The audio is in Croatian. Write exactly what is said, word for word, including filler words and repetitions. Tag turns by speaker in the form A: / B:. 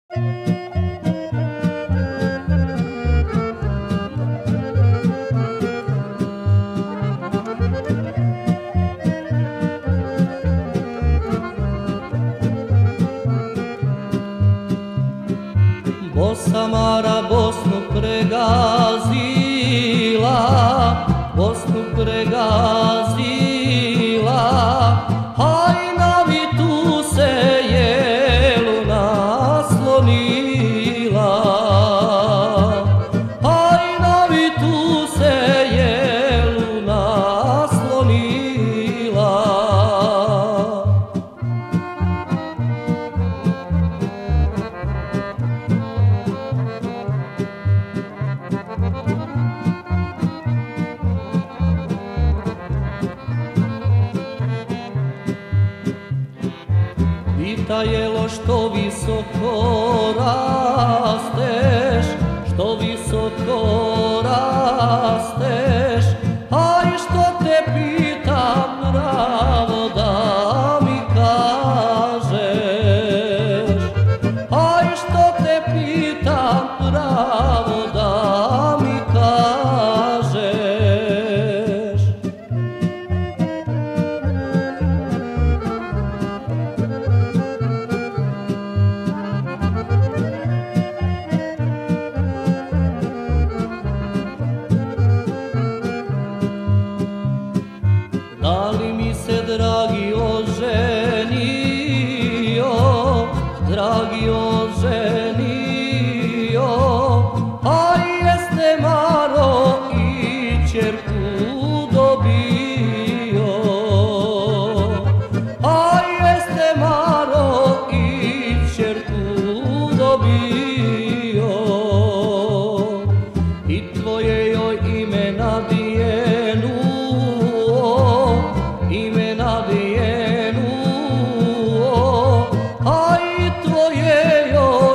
A: Bosa Mara Bosnu pregazila, Bosnu pregazila, hajnavi tu se jelu naslonila, hajnavi tu se jelu naslonila. Pita jelo što visoko rasteš, što visoko rasteš, a i što te pitam pravo da mi kažeš, a i što te pitam pravo da mi kažeš. Da li mi se dragi oženio, dragi oženio, a jeste Maro i ćerku dobio, a jeste Maro i ćerku dobio, i tvoje joj ime nadijenu, ime nadijenu, a i tvoje joj